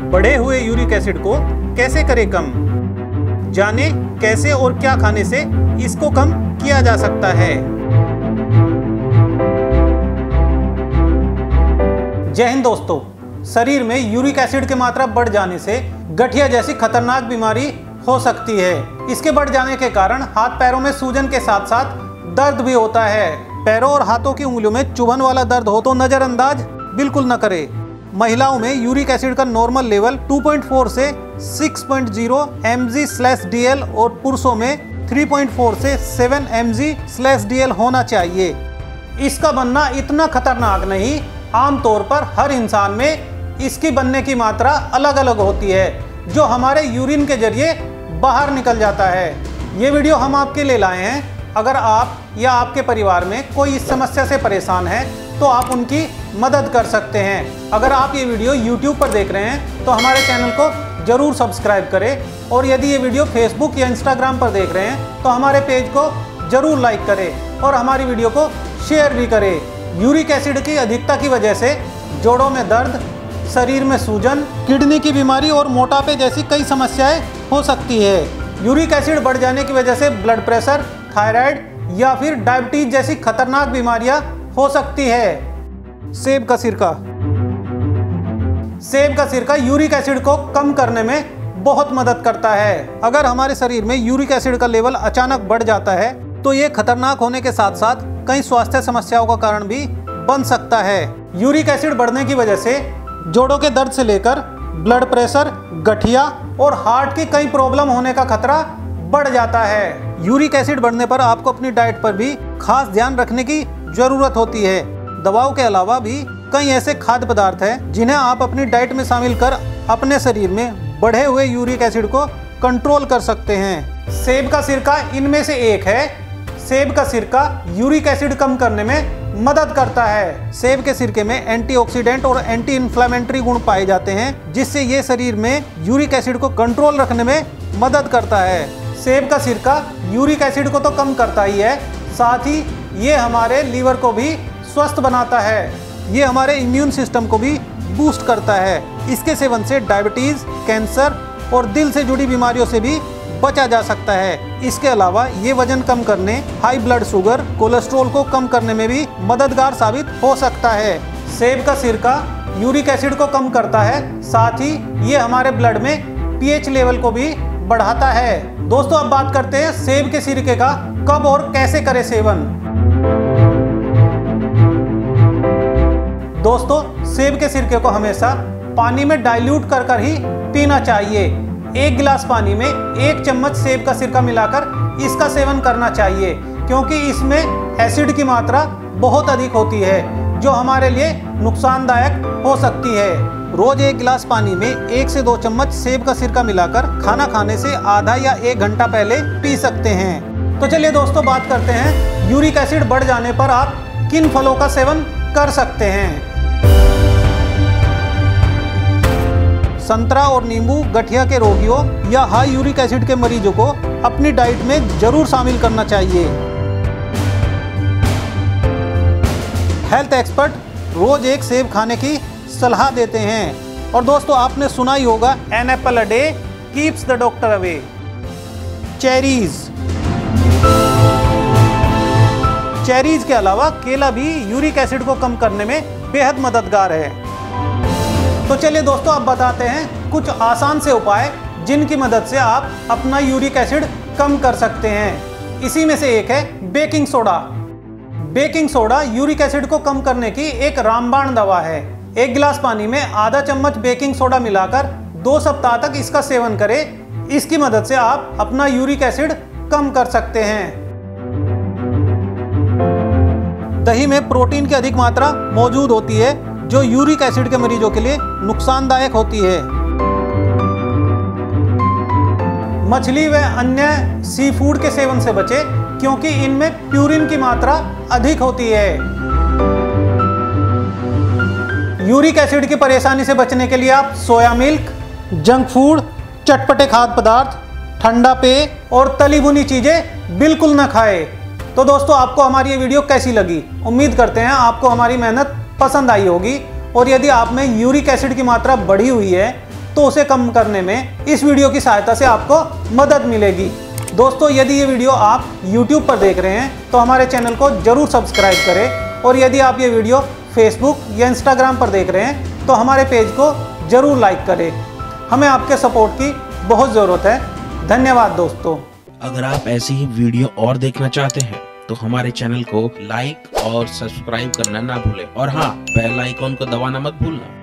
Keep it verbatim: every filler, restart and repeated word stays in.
बढ़े हुए uric acid को कैसे करें कम, जाने कैसे और क्या खाने से इसको कम किया जा सकता है। जय हिंद दोस्तों, शरीर में यूरिक एसिड की मात्रा बढ़ जाने से गठिया जैसी खतरनाक बीमारी हो सकती है। इसके बढ़ जाने के कारण हाथ पैरों में सूजन के साथ साथ दर्द भी होता है। पैरों और हाथों की उंगलियों में चुभन वाला दर्द हो तो नज़रअंदाज बिल्कुल न करें। महिलाओं में यूरिक एसिड का नॉर्मल लेवल दो पॉइंट चार से छह पॉइंट शून्य M G slash D L और पुरुषों में तीन पॉइंट चार से सात M G slash D L होना चाहिए। इसका बनना इतना खतरनाक नहीं, आमतौर पर हर इंसान में इसकी बनने की मात्रा अलग अलग होती है, जो हमारे यूरिन के जरिए बाहर निकल जाता है। ये वीडियो हम आपके लिए लाए हैं। अगर आप या आपके परिवार में कोई इस समस्या से परेशान है तो आप उनकी मदद कर सकते हैं। अगर आप ये वीडियो यूट्यूब पर देख रहे हैं तो हमारे चैनल को ज़रूर सब्सक्राइब करें, और यदि ये वीडियो फेसबुक या इंस्टाग्राम पर देख रहे हैं तो हमारे पेज को ज़रूर लाइक करें और हमारी वीडियो को शेयर भी करें। यूरिक एसिड की अधिकता की वजह से जोड़ों में दर्द, शरीर में सूजन, किडनी की बीमारी और मोटापे जैसी कई समस्याएं हो सकती है। यूरिक एसिड बढ़ जाने की वजह से ब्लड प्रेशर, थायराइड या फिर डायबिटीज जैसी खतरनाक बीमारियां हो सकती है। सेब का सिरका सेब का सिरका यूरिक एसिड को कम करने में बहुत मदद करता है। अगर हमारे शरीर में यूरिक एसिड का लेवल अचानक बढ़ जाता है तो ये खतरनाक होने के साथ साथ कई स्वास्थ्य समस्याओं का कारण भी बन सकता है। यूरिक एसिड बढ़ने की वजह से जोड़ों के दर्द से लेकर ब्लड प्रेशर, गठिया और हार्ट की कई प्रॉब्लम होने का खतरा बढ़ जाता है। यूरिक एसिड बढ़ने पर आपको अपनी डाइट पर भी खास ध्यान रखने की जरूरत होती है। दवाओं के अलावा भी कई ऐसे खाद्य पदार्थ हैं जिन्हें आप अपनी डाइट में शामिल कर अपने शरीर में बढ़े हुए यूरिक एसिड को कंट्रोल कर सकते हैं। सेब का सिरका इनमें से एक है। सेब का सिरका यूरिक एसिड कम करने में मदद करता है। सेब के सिरके में एंटीऑक्सीडेंट और एंटी इन्फ्लेमेटरी गुण पाए जाते हैं, जिससे ये शरीर में यूरिक एसिड को कंट्रोल रखने में मदद करता है। सेब का सिरका यूरिक एसिड को तो कम करता ही है, साथ ही ये हमारे लीवर को भी स्वस्थ बनाता है। ये हमारे इम्यून सिस्टम को भी बूस्ट करता है। इसके सेवन से डायबिटीज़, कैंसर और दिल से जुड़ी बीमारियों से भी बचा जा सकता है। इसके अलावा ये वजन कम करने, हाई ब्लड शुगर, कोलेस्ट्रॉल को कम करने में भी मददगार साबित हो सकता है। सेब का सिरका यूरिक एसिड को कम करता है, साथ ही ये हमारे ब्लड में पीएच लेवल को भी बढ़ाता है। दोस्तों, अब बात करते हैं सेब के सिरके का कब और कैसे करें सेवन। दोस्तों, सेब के सिरके को हमेशा पानी में डाइल्यूट कर कर ही पीना चाहिए। एक गिलास पानी में एक चम्मच सेब का सिरका मिलाकर इसका सेवन करना चाहिए, क्योंकि इसमें एसिड की मात्रा बहुत अधिक होती है, जो हमारे लिए नुकसानदायक हो सकती है। रोज एक गिलास पानी में एक से दो चम्मच सेब का सिरका मिलाकर खाना खाने से आधा या एक घंटा पहले पी सकते हैं। तो चलिए दोस्तों, बात करते हैं यूरिक एसिड बढ़ जाने पर आप किन फलों का सेवन कर सकते हैं। संतरा और नींबू गठिया के रोगियों या हाई यूरिक एसिड के मरीजों को अपनी डाइट में जरूर शामिल करना चाहिए। हेल्थ एक्सपर्ट रोज एक सेब खाने की सलाह देते हैं। और दोस्तों, आपने सुना ही होगा, an apple a day keeps the doctor away. Cherries cherries के अलावा केला भी यूरिक एसिड को कम करने में बेहद मददगार है। तो चलिए दोस्तों, अब बताते हैं कुछ आसान से उपाय जिनकी मदद से आप अपना यूरिक एसिड कम कर सकते हैं। इसी में से एक है baking soda. Baking soda uric acid को कम करने की एक रामबाण दवा है। एक गिलास पानी में आधा चम्मच बेकिंग सोडा मिलाकर दो सप्ताह तक इसका सेवन करें। इसकी मदद से आप अपना यूरिक एसिड कम कर सकते हैं। दही में प्रोटीन की अधिक मात्रा मौजूद होती है, जो यूरिक एसिड के मरीजों के लिए नुकसानदायक होती है। मछली व अन्य सी फूड के सेवन से बचें, क्योंकि इनमें प्यूरिन की मात्रा अधिक होती है। यूरिक एसिड की परेशानी से बचने के लिए आप सोया मिल्क, जंक फूड, चटपटे खाद्य पदार्थ, ठंडा पेय और तली भुनी चीज़ें बिल्कुल न खाएं। तो दोस्तों, आपको हमारी ये वीडियो कैसी लगी? उम्मीद करते हैं आपको हमारी मेहनत पसंद आई होगी। और यदि आप में यूरिक एसिड की मात्रा बढ़ी हुई है तो उसे कम करने में इस वीडियो की सहायता से आपको मदद मिलेगी। दोस्तों, यदि ये वीडियो आप यूट्यूब पर देख रहे हैं तो हमारे चैनल को जरूर सब्सक्राइब करें, और यदि आप ये वीडियो फेसबुक या इंस्टाग्राम पर देख रहे हैं तो हमारे पेज को जरूर लाइक करें। हमें आपके सपोर्ट की बहुत ज़रूरत है। धन्यवाद दोस्तों। अगर आप ऐसी ही वीडियो और देखना चाहते हैं तो हमारे चैनल को लाइक और सब्सक्राइब करना ना भूलें, और हाँ, बेल आइकॉन को दबाना मत भूलना।